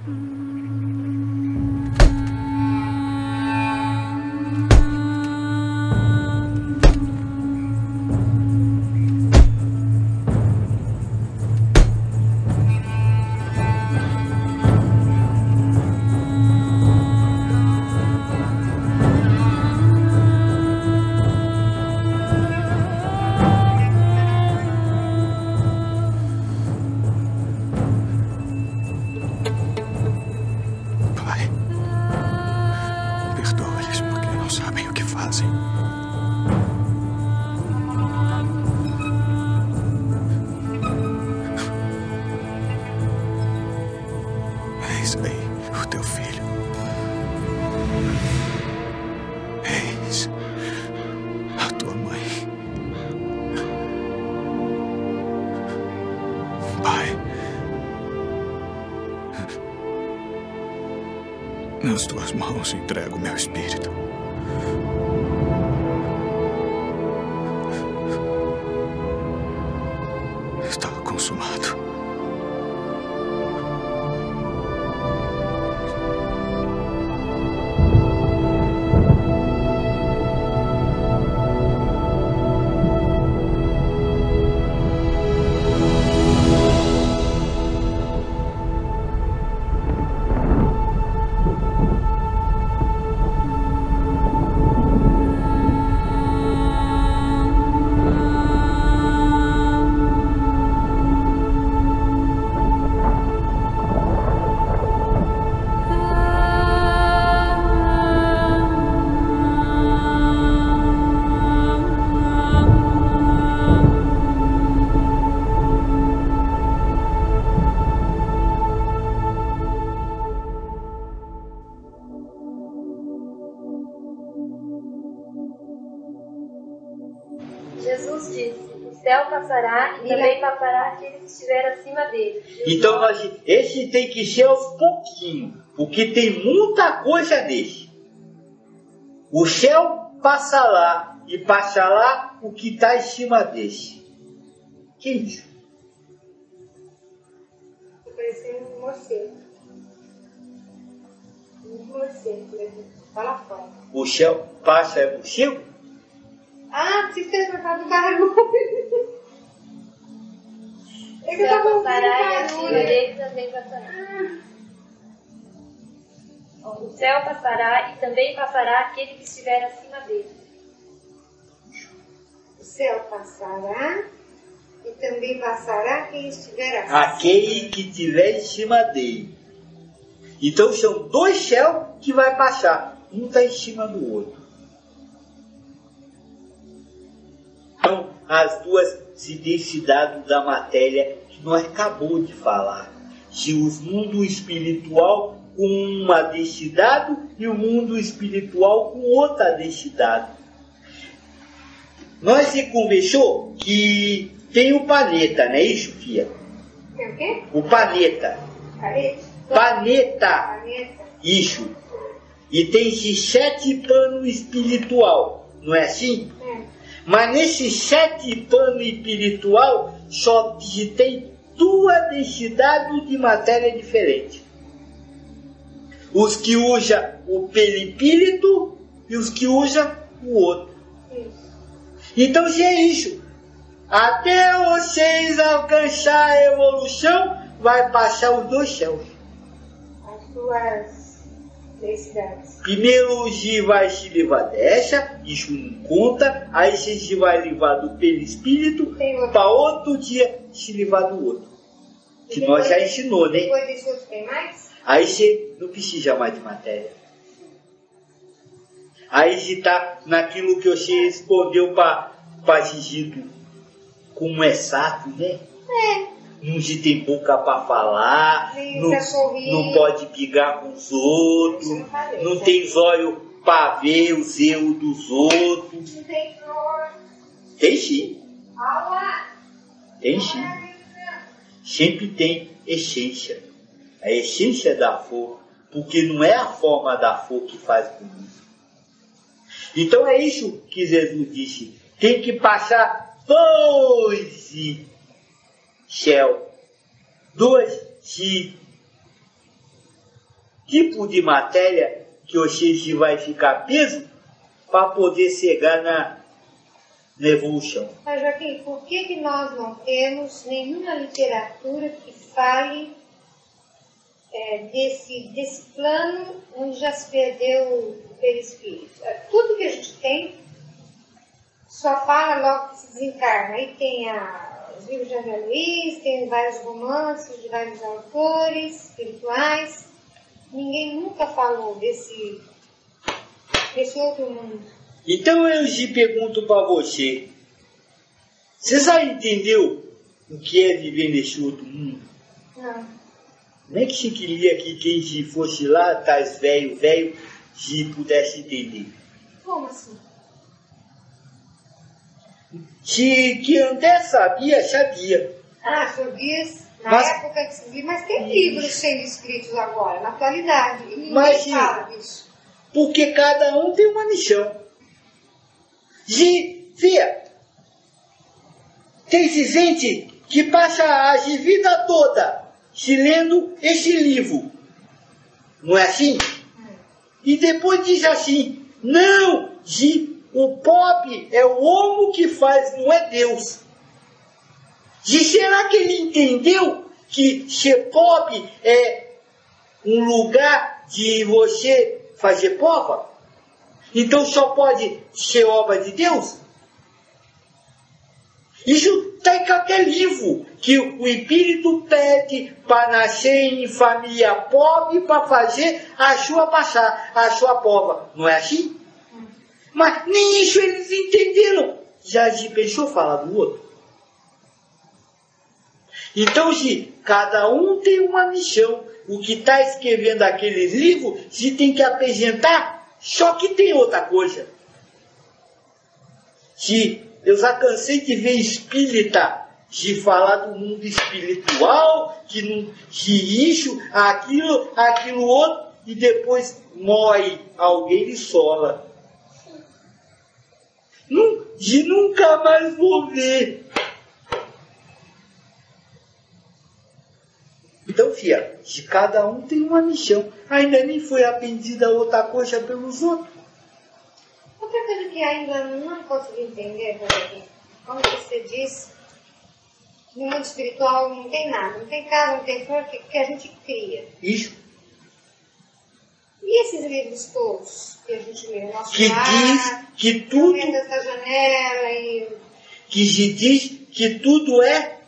Eis aí o teu filho. Eis a tua mãe. Pai, nas tuas mãos entrego meu espírito. Está consumado. Jesus disse, o céu passará e também passará aquele que estiver acima dele. Então, esse tem que ser aos pouquinhos, porque tem muita coisa desse. O céu passa lá e passa lá o que está em cima desse. Que isso? Estou parecendo um morcego. Um morcego, fala fora. O céu passa é morcego? Ah, você fez por causa do barulho. É que eu tava ouvindo barulho. Ele também passará. O céu passará e também passará aquele que estiver acima dele. O céu passará e também passará quem estiver acima. Aquele que estiver em cima dele. Então são dois céus que vai passar. Um está em cima do outro. Então, as duas identidades da matéria que nós acabamos de falar. Se o mundo espiritual com uma densidade e o mundo espiritual com outra densidade. Nós se conversou que tem o planeta, não é isso, Fia? Tem o quê? O planeta. Planeta. Isso. E tem esses 7 planos espiritual, não é assim? Mas nesses 7 planos espiritual só se tem 2 densidades de matéria diferente. Os que usam o perispírito e os que usam o outro. Então, se é isso, até vocês alcançar a evolução, vai passar os 2 céus. As suas densidades. Primeiro você vai se levar dessa, isso não conta, aí você se vai levar do perispírito, para outro dia se levar do outro. Que nós já ensinou, né? Depois desse outro tem mais? Aí você não precisa mais de matéria. Aí você está naquilo que você respondeu para Gigido, como é sato, né? Não se tem boca para falar, não pode brigar com os outros, não tem zóio para ver os erros dos outros. Não tem flor. Tem sim. Aula. Tem sim. Sempre tem essência. A essência da flor, porque não é a forma da flor que faz bonito. Então é isso que Jesus disse. Tem que passar 2 céu, 2 se tipo de matéria que você vai ficar preso para poder chegar na evolução. Mas, Joaquim, por que nós não temos nenhuma literatura que fale desse plano onde já se perdeu o perispírito? Tudo que a gente tem só fala logo que se desencarna. Aí tem os livros de André Luiz, tem vários romances de vários autores espirituais. Ninguém nunca falou desse outro mundo. Então eu te pergunto para você já entendeu o que é viver nesse outro mundo? Não. Nem que se queria que quem se fosse lá, tais velho, se pudesse entender. Como assim? Se que André sabia. Ah, sabia na época que se via, mas tem livros sendo escritos agora, na atualidade. E ninguém fala disso. Porque cada um tem uma missão. Via, tem gente que passa a vida toda se lendo esse livro. Não é assim? E depois diz assim, não, o pobre é o homem que faz, não é Deus. E será que ele entendeu que ser pobre é um lugar de você fazer prova? Então só pode ser obra de Deus? Isso está em qualquer livro, que o espírito pede para nascer em família pobre para fazer a sua prova. Não é assim? Mas nem isso eles entenderam. Já se pensou falar do outro? Então, se cada um tem uma missão, o que está escrevendo aqueles livros, se tem que apresentar, só que tem outra coisa. Se eu já cansei de ver espírita de falar do mundo espiritual, que não, se isso, aquilo outro, e depois morre alguém e sola. De nunca mais vou ver. Então, filha, de cada um tem uma missão. Ainda nem foi aprendida outra coisa pelos outros. Outra coisa que ainda não consegui entender, como você disse, no mundo espiritual não tem nada, não tem casa, não tem flor, que a gente cria. Isso. E esses livros todos que a gente lê no nosso que lar, diz que tudo, dessa janela e... que se diz que tudo é.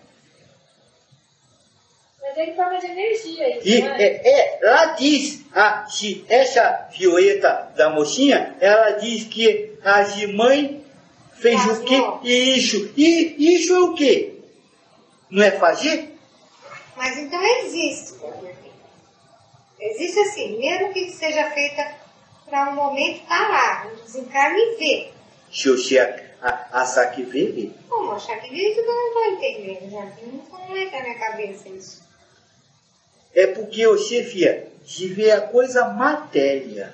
Mas é em forma de energia isso, não é? Lá diz, se essa Violeta da mocinha, ela diz que a mãe fez o quê? Isso. E isso é o quê? Não é fazer? Mas então existe. Existe assim, mesmo que seja feita para um momento estar lá, desencarne e ver. Se você achar que vê. Como achar que vê, eu não estou entendendo, já. Não entra na minha cabeça isso. É porque você, filha, de ver a coisa matéria.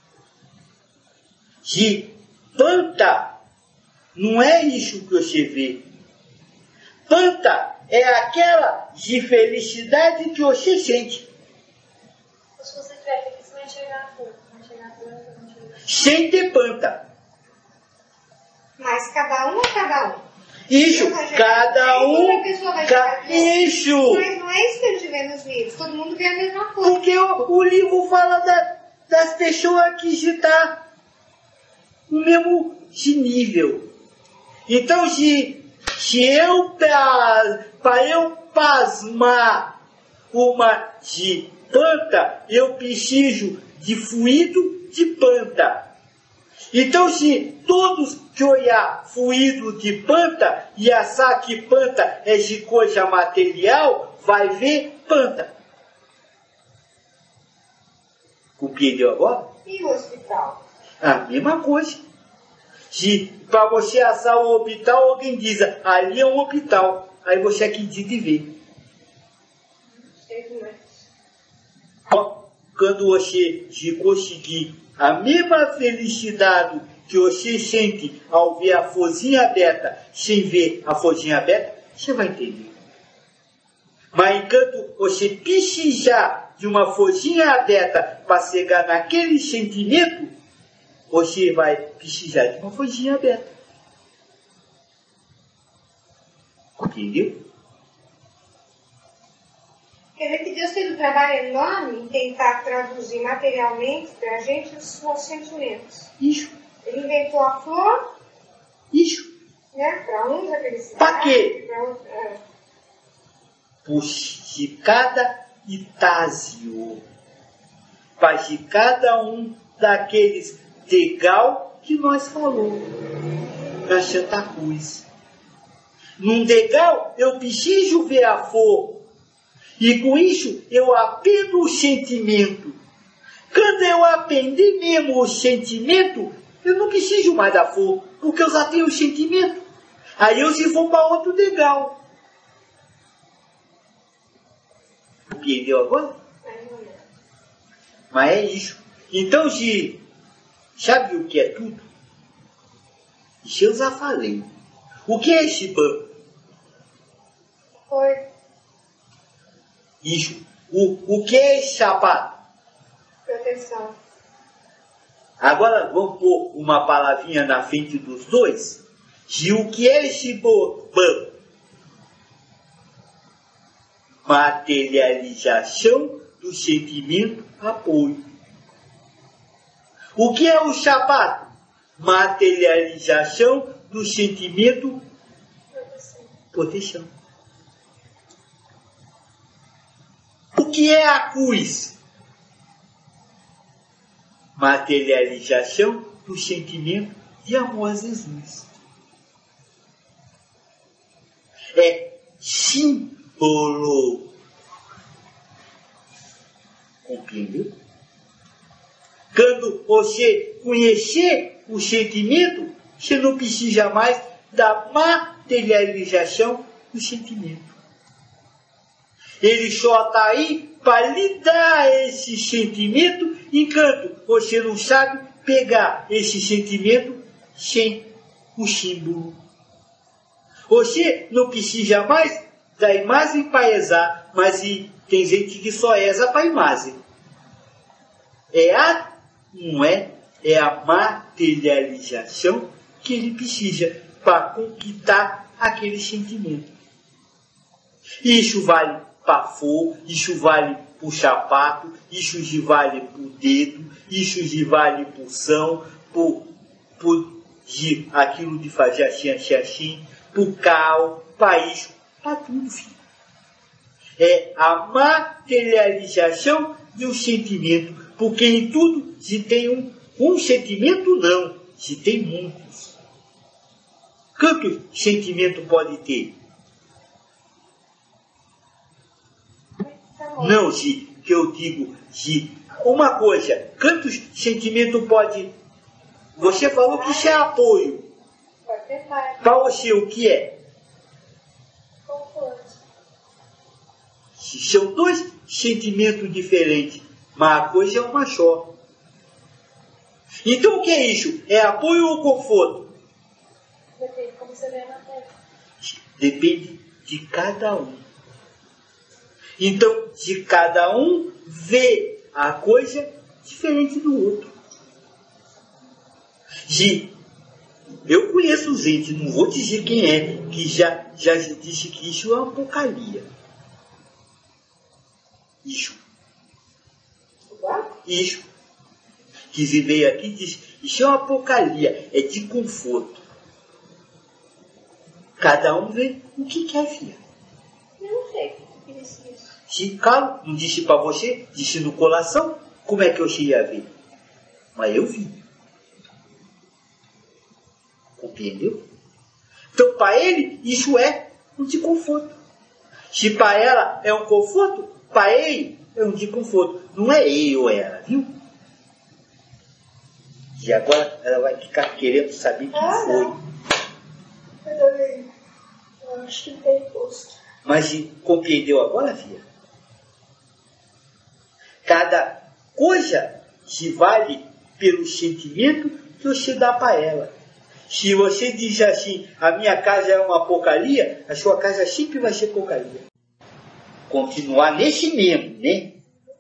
De planta, não é isso que você vê. Planta é aquela de felicidade que você sente. Se você tiver aqui, você vai enxergar a planta, sem ter planta. Mas cada um é cada um. Isso, cada um. Isso. Mas não é isso que a gente vê nos livros. Todo mundo vê a mesma coisa. Porque o livro fala das pessoas que estão no mesmo nível. Então, se eu, para eu pasmar uma de planta, eu preciso de fluido de planta. Então, se todos que olhar fluido de planta e achar que planta é de coisa material, vai ver planta. Compreendeu agora? E o hospital? A mesma coisa. Se para você achar o hospital, alguém diz, ali é um hospital. Aí você acredita e vê. Sei demais. Quando você conseguir a mesma felicidade que você sente ao ver a florzinha aberta, sem ver a florzinha aberta, você vai entender. Mas enquanto você pichijar de uma forjinha aberta para chegar naquele sentimento, você vai pichijar de uma forjinha aberta. Entendeu? Quer dizer que Deus teve um trabalho enorme em tentar traduzir materialmente para a gente os nossos sentimentos. Isso. Ele inventou a flor, Isso. né? Para uns a felicidade. Para quê? Para outros. Por cada Itásio, para de cada um daqueles degrau que nós falou na Santa Cruz. Num degrau eu preciso ver a flor, e com isso eu aprendo o sentimento. Quando eu aprendi mesmo o sentimento, eu não preciso mais da flor, porque eu já tenho o sentimento. Aí eu se vou para outro degrau. Entendeu agora? Mas é isso. Então, sabe o que é tudo? Isso eu já falei. O que é esse banco? Foi. Isso. O que é esse sapato? Proteção. Agora vamos pôr uma palavrinha na frente dos dois. E o que é esse banco? Materialização do sentimento apoio. O que é o sapato? Materialização do sentimento proteção. O que é a cruz? Materialização do sentimento de amor a Jesus. É símbolo. Compreendeu? Quando você conhecer o sentimento, você não precisa mais da materialização do sentimento. Ele só está aí para lhe dar esse sentimento, enquanto você não sabe pegar esse sentimento sem o símbolo. Você não precisa mais da imagem para rezar, mas tem gente que só reza para a imagem. Não é a materialização que ele precisa para conquistar aquele sentimento. Isso vale para flor, isso vale para o sapato, isso vale para o dedo, isso vale para o são, por aquilo de fazer assim, para o carro, para isso, para tudo, filho. É a materialização do sentimento, porque em tudo se tem um sentimento, não, se tem muitos. Quantos sentimentos pode ter? Não, que eu digo, uma coisa, quantos sentimentos pode... Você falou que isso é apoio. Para você, o que é? Conforto. São dois sentimentos diferentes, mas a coisa é uma só. Então o que é isso? É apoio ou conforto? Depende de como você vê na terra. Depende de cada um. Então, se cada um vê a coisa diferente do outro. Eu conheço gente, não vou dizer quem é, que já disse que isso é uma porcaria. Isso. Que veio aqui e disse, isso é uma porcaria, é de conforto. Cada um vê o que quer ver. Eu não sei o que disse isso. Se Carlos não disse para você, disse no coração, como é que eu ia ver? Mas eu vi. Compreendeu? Então, para ele, isso é um desconforto. Se para ela é um conforto, para ele é um desconforto. Não é ele ou ela, viu? E agora ela vai ficar querendo saber quem foi. Eu também. Eu acho que não tem posto. Mas compreendeu agora, filha? Cada coisa se vale pelo sentimento que você dá para ela. Se você diz assim, a minha casa é uma porcaria, a sua casa sempre vai ser porcaria. continuar nesse mesmo, né?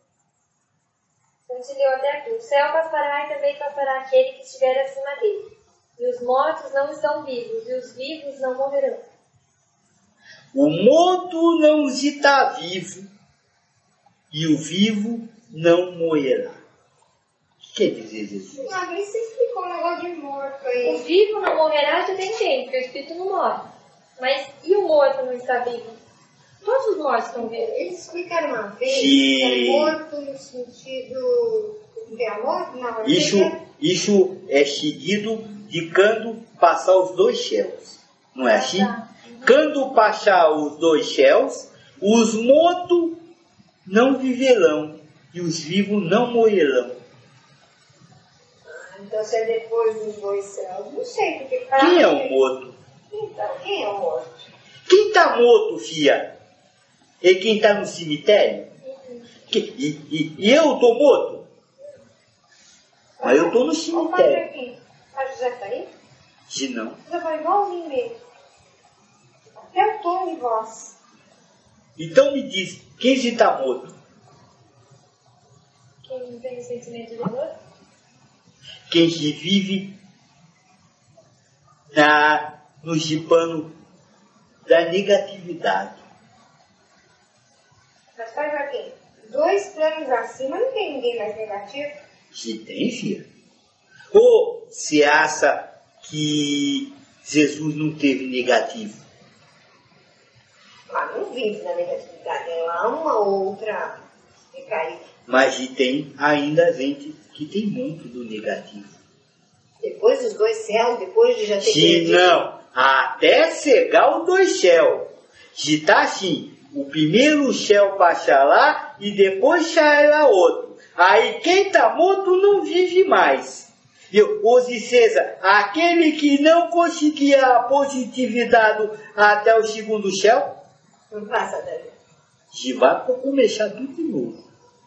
A gente leu até aqui. O céu passará e também passará aquele que estiver acima dele. E os mortos não estão vivos, e os vivos não morrerão. O morto não está vivo, e o vivo não morrerá. O que quer dizer Jesus? Ah, mas você explicou um negócio de morto aí. O vivo não morrerá, já tem tempo, porque o espírito não morre. Mas e o morto não está vivo? Todos os mortos estão vivos. Eles explicaram uma vez Que- que é morto no sentido de amor? Não, Isso é seguido de quando passar os dois céus. Não é assim? Quando passar os dois céus, os mortos não viverão e os vivos não morrerão. Então, se é depois dos dois céus, não sei, porque Quem é o morto? Então, quem é o morto? Quem está morto, filha? É quem está no cemitério? E eu estou morto? Mas eu estou no Olha o cemitério. padre aqui. A José tá aí? Se não. José vai igualzinho mesmo. Até o tom de voz. Então me diz, quem está morto? Quem não tem sentimento de dor? Quem se vive no gipano da negatividade. Mas faz aqui. 2 planos acima não tem ninguém mais negativo. Se tem, filha. Ou se acha que Jesus não teve negativo? Lá não vive na negatividade. É lá uma outra. Fica aí. Mas e tem ainda gente que tem muito do negativo. Depois dos 2 céus, depois de já ter Se perdido. não, até chegar os 2 céus. Se está assim, o primeiro céu passa lá e depois sai lá outro. Aí quem está morto não vive mais. Ou seja, aquele que não conseguia a positividade até o segundo céu, Não passa daí. já vai começar tudo de novo.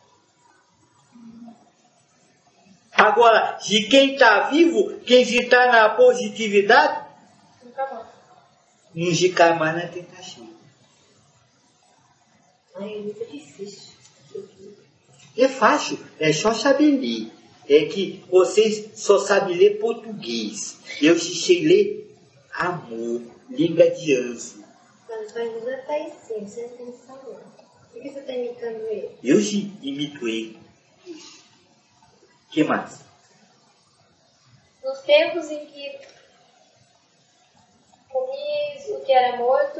Agora, se quem está vivo, quem está na positividade, Nunca mais. não se cai mais na tentação. Ai, é muito difícil. É fácil, é só saber ler. É que vocês só sabem ler português. Eu sei ler amor, língua de anjo. Mas vai José tá aí sim, você não tem salão. Por que você tá imitando ele? Eu se imito ele. O que mais? Nos tempos em que comíeis o que era morto,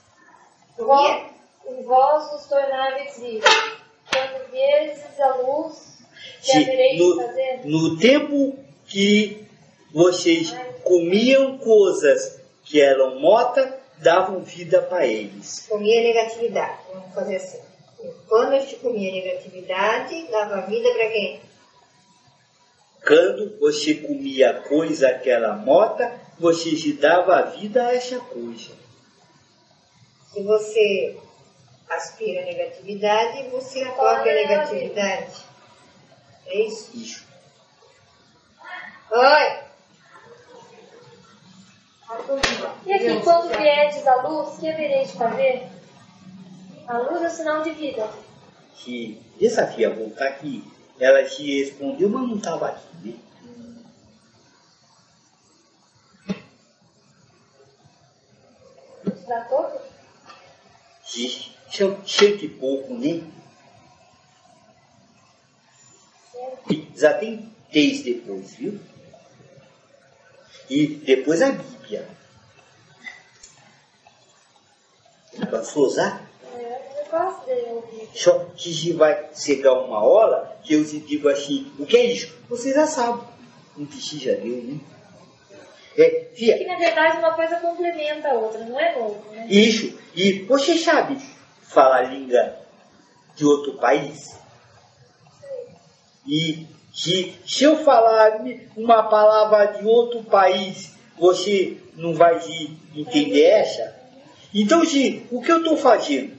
vós os tornáveis vivos. Quando vierdes a luz, que havereis de fazer? No tempo que vocês comiam coisas que eram mortas, davam vida para eles. Comia negatividade. Vamos fazer assim. Quando a gente comia negatividade, dava vida para quem? Quando você comia coisa que era morta, você se dava a vida a essa coisa. Se você aspira a negatividade, você acorda a negatividade. É isso? Isso. Oi! E aqui, quando vierdes a luz, que havereis de fazer? A luz é o sinal de vida. Que desafia voltar aqui. Ela te respondeu, mas não estava aqui, né? Estudar todo? Cento e pouco, né? E já tem 3 depois, viu? E depois a Bíblia. Passou a usar? Eu gosto de ouvir. Só que vai chegar uma hora que eu te digo assim, o que é isso? Você já sabe. Não precisa de eu, né? Que na verdade uma coisa complementa a outra, não é novo, né? Isso. E você sabe falar língua de outro país? E se eu falar uma palavra de outro país, você não vai entender essa? Então, o que eu estou fazendo?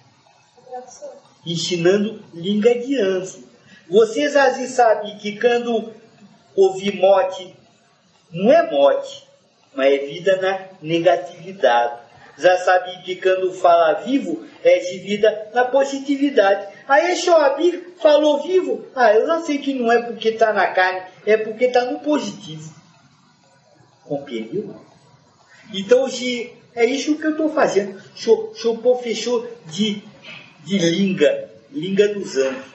Ensinando língua de anjo. Vocês às vezes sabem que quando ouvir morte, não é morte, mas é vida na negatividade. já sabe que quando fala vivo é de vida na positividade. Aí Shoabir falou vivo, eu já sei que não é porque está na carne, é porque está no positivo. Compreendeu? Então hoje é isso que eu estou fazendo. Chopô fechou de língua dos anjos.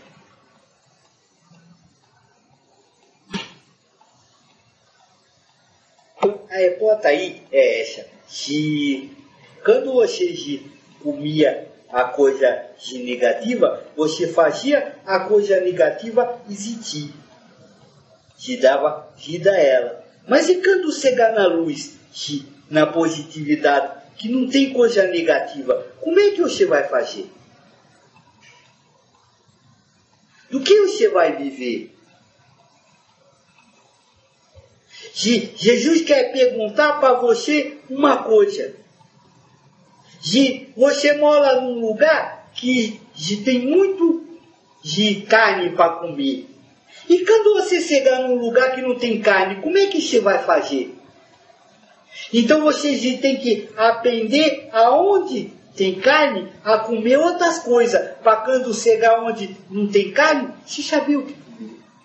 A hipótese aí é essa. Quando você comia a coisa negativa, você fazia a coisa negativa existir. Te dava vida a ela. Mas e quando chegar na luz, na positividade, que não tem coisa negativa, como é que você vai fazer? Do que você vai viver? Jesus quer perguntar para você uma coisa. Você mora num lugar que tem muito de carne para comer. E quando você chegar num lugar que não tem carne, como é que você vai fazer? Então você tem que aprender aonde tem carne a comer outras coisas. Para quando chegar onde não tem carne, você saber o que comer.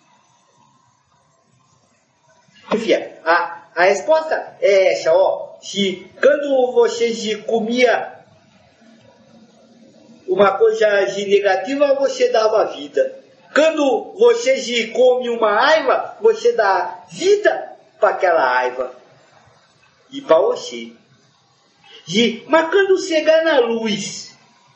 Enfim, a resposta é essa, quando você comia uma coisa negativa, você dava vida. Quando você come uma raiva, você dá vida para aquela raiva e para você. Mas quando chegar na luz,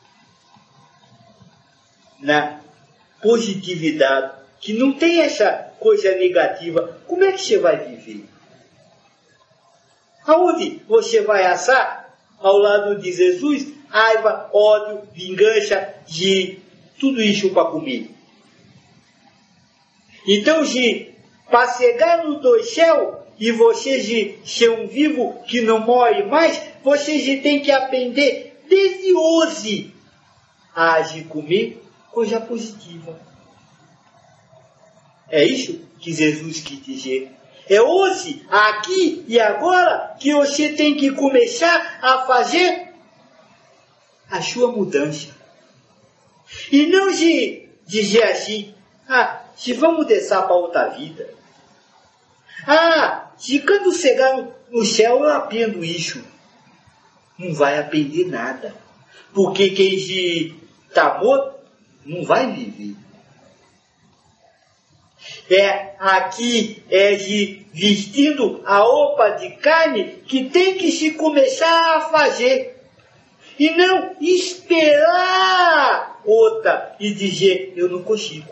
na positividade, que não tem essa coisa negativa, como é que você vai viver? Aonde você vai assar ao lado de Jesus raiva, ódio, vingança, tudo isso para comer? Então, para chegar no do céu e você ser um vivo que não morre mais, você tem que aprender desde hoje a comer coisa positiva. É isso que Jesus quis dizer. É hoje, aqui e agora, que você tem que começar a fazer a sua mudança. E não dizer assim, se vamos deixar para outra vida. Se quando chegar no céu eu aprendo isso. Não vai aprender nada. Porque quem está morto não vai viver. Aqui vestindo a roupa de carne que tem que se começar a fazer. E não esperar outra e dizer, eu não consigo.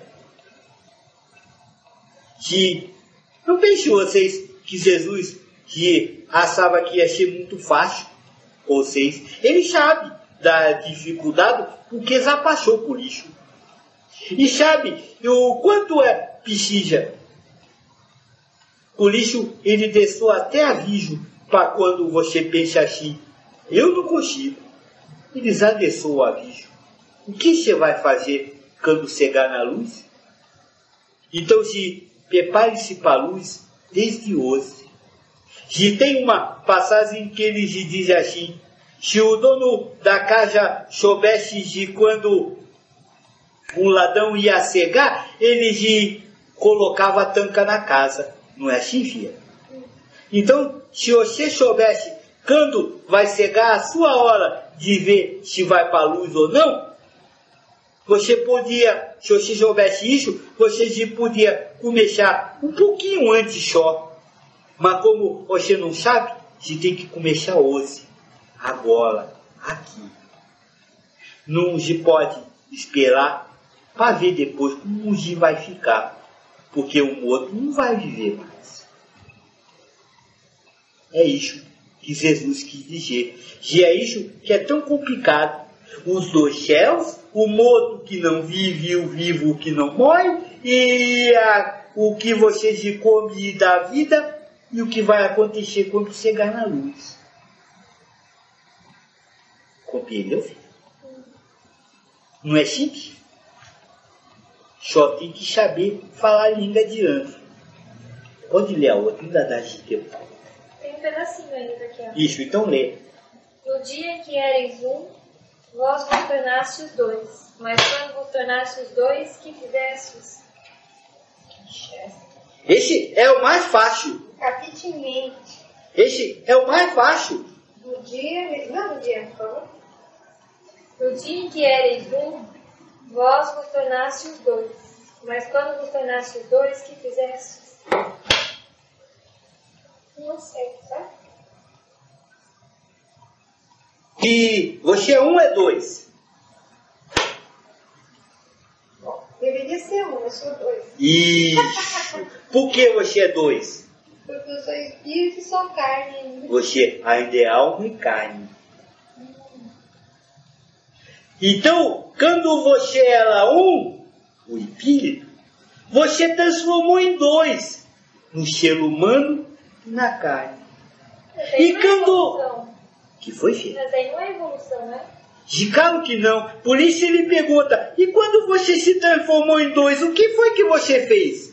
Não pensem vocês que Jesus achava que ia ser muito fácil. Vocês, ele sabe da dificuldade porque já passou por isso. E sabe o quanto precisa. Por isso ele deixou até aviso para quando você pensa assim, eu não consigo. Ele já deixou o aviso. O que você vai fazer quando chegar na luz? Então prepare-se para a luz desde hoje. Tem uma passagem que ele diz assim, se o dono da casa soubesse de quando um ladrão ia cegar, ele colocava a tanca na casa. Não é assim, filha? Então, se você soubesse quando vai chegar a sua hora de ver se vai para a luz ou não, você podia, se você soubesse isso, você podia começar um pouquinho antes só. Mas como você não sabe, você tem que começar hoje, agora, aqui. Não se pode esperar para ver depois como o vai ficar, porque o morto não vai viver mais. É isso que Jesus quis dizer. E é isso que é tão complicado. Os dois céus, o morto que não vive e o vivo que não morre, e o que você come da vida e o que vai acontecer quando chegar na luz. Compreendeu, filho? Não é simples? Só tem que saber falar a língua de anjo. Pode ler a outra, ainda dá de tempo. Tem um pedacinho ainda aqui, ó. Isso, então lê. No dia em que éreis um, vós vos tornastes dois. Mas quando vos tornastes dois, que fizestes? Esse é o mais fácil. Capitamente. Esse é o mais fácil. No dia, não no dia, por favor. No dia em que éreis um, vós vos tornastes dois. Mas quando vos tornastes dois, que fizestes? Não sei, tá? E você é um, é dois. Bom, deveria ser um, eu sou dois. Isso. Por que você é dois? Porque eu sou espírito e sou carne ainda. Você ainda é alma e carne. Então, quando você era um, o espírito, você transformou em dois, no ser humano e na carne. Mas aí E não é quando... evolução. Que foi, filho? Mas aí não é evolução, né? Claro que não. Por isso ele pergunta, e quando você se transformou em dois, o que foi que você fez?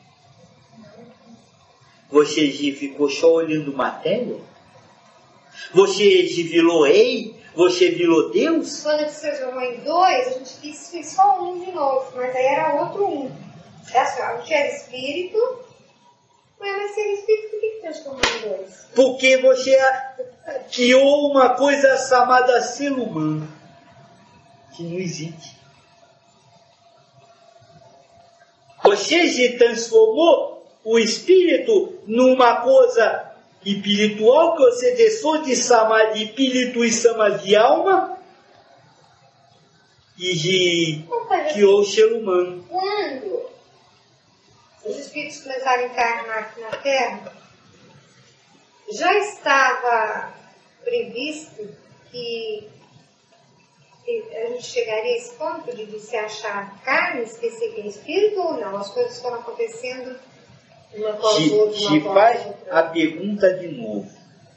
Você ficou só olhando matéria? Você virou rei? Você virou Deus? Quando a gente se transformou em dois, a gente fez só um de novo, mas aí era outro um. É assim, a gente era espírito, mas ser espírito, por que transformou em dois? Porque você criou uma coisa chamada ser humano, que não existe. Você se transformou o espírito numa coisa espiritual que você deixou de chamar de espírito e chama de alma e criou o ser humano. Quando os espíritos começaram a encarnar aqui na Terra, já estava previsto que a gente chegaria a esse ponto de se achar carne, esquecer que é espírito ou não? As coisas foram acontecendo uma após outra. Se faz a pergunta de novo.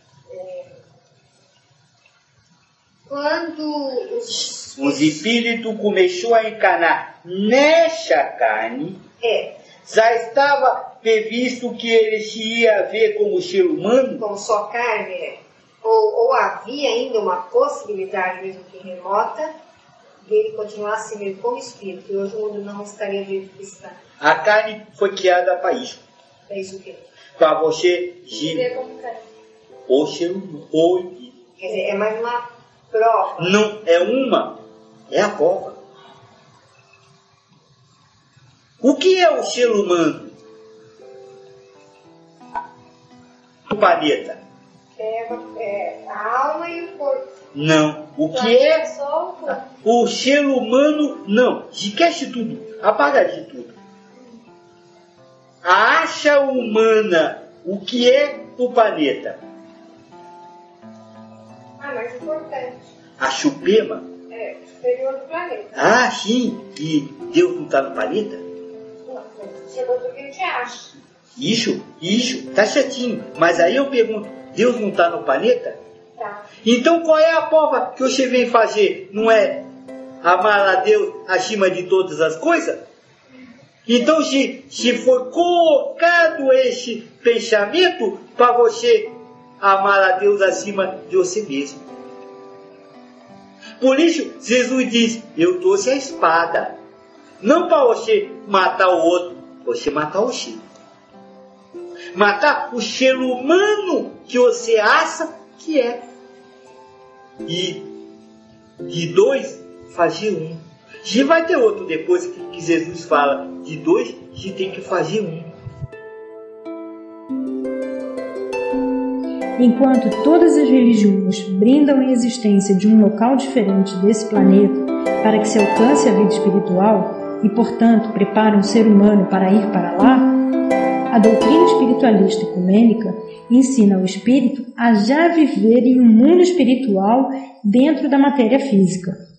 Quando os espíritos começaram a encarnar nesta carne, já estava previsto que ele se ia ver como ser humano? Como só carne, ou havia ainda uma possibilidade, mesmo que remota, dele continuar se ver como espírito, e hoje o mundo não estaria do jeito que está. A carne foi criada para isso. É isso que para você ver como carne. Ou ser humano, ou espírito. Quer dizer, é mais uma prova. Não, é uma. É a prova. O que é o ser humano? O planeta. É a alma e o corpo. Não. O que é? Só o corpo. O ser humano, não. Esquece tudo. Apaga de tudo. A acha humana, o que é o planeta? Mais importante. A chupema? É, superior do planeta. Ah, sim. E Deus não está no planeta? Não, chegou do que a gente acha. Isso, tá certinho. Mas aí eu pergunto, Deus não está no planeta? Tá. Então qual é a prova que você vem fazer? Não é amar a Deus acima de todas as coisas? Então se for colocado esse pensamento para você amar a Deus acima de você mesmo. Por isso Jesus diz, eu trouxe a espada. Não para você matar o outro, você matar você. Matar o ser humano que você acha que é. E de dois, fazer um. E vai ter outro depois que Jesus fala, de dois, a gente tem que fazer um. Enquanto todas as religiões brindam a existência de um local diferente desse planeta para que se alcance a vida espiritual e, portanto, preparam o ser humano para ir para lá, a doutrina espiritualista ecumênica ensina o espírito a já viver em um mundo espiritual dentro da matéria física.